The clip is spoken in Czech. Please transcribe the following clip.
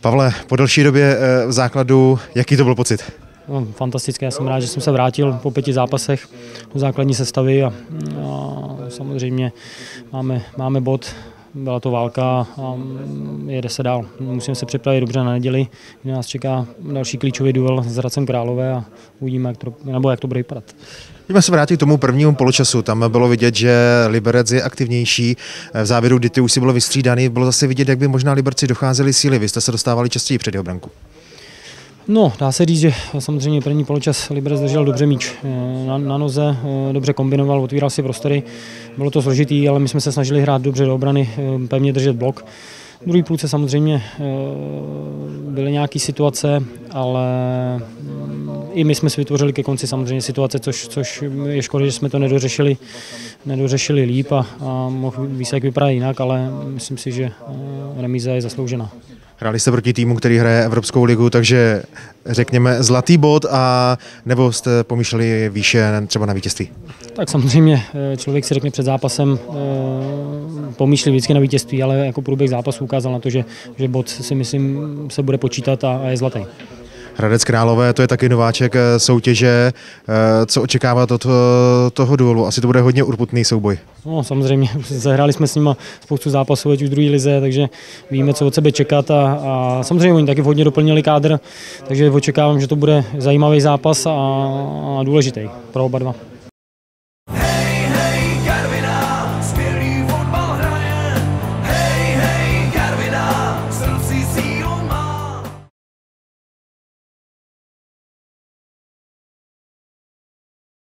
Pavle, po delší době v základu, jaký to byl pocit? No, fantastické, já jsem rád, že jsem se vrátil po 5 zápasech do základní sestavy a samozřejmě máme bod, byla to válka a jede se dál. Musíme se připravit dobře na neděli, kdy nás čeká další klíčový duel s Hradcem Králové a uvidíme, jak to bude vypadat. Pojďme se vrátit k tomu prvnímu poločasu. Tam bylo vidět, že Liberec je aktivnější. V závěru, kdy ty už si bylo vystřídaný, bylo zase vidět, jak by možná Liberci docházeli síly. Vy jste se dostávali častěji před jeho branku. No, dá se říct, že samozřejmě první poločas Liberec držel dobře míč na noze, dobře kombinoval, otvíral si prostory. Bylo to složitý, ale my jsme se snažili hrát dobře do obrany, pevně držet blok. V druhé půlce samozřejmě byly nějaké situace, ale i my jsme si vytvořili ke konci samozřejmě situace, což je škoda, že jsme to nedořešili líp a mohl výsledek vypadat jinak, ale myslím si, že remíza je zasloužená. Hráli jste proti týmu, který hraje Evropskou ligu, takže řekněme zlatý bod, a nebo jste pomýšleli výše třeba na vítězství? Tak samozřejmě člověk si řekne před zápasem, pomýšlí vždycky na vítězství, ale jako průběh zápasu ukázal na to, že bod si myslím se bude počítat a je zlatý. Hradec Králové, to je taky nováček soutěže. Co očekávat od toho duelu? Asi to bude hodně urputný souboj. No, samozřejmě, zahráli jsme s nimi spoustu zápasů, ať už v druhé lize, takže víme, co od sebe čekat a samozřejmě oni taky hodně doplnili kádr, takže očekávám, že to bude zajímavý zápas a důležitý pro oba dva.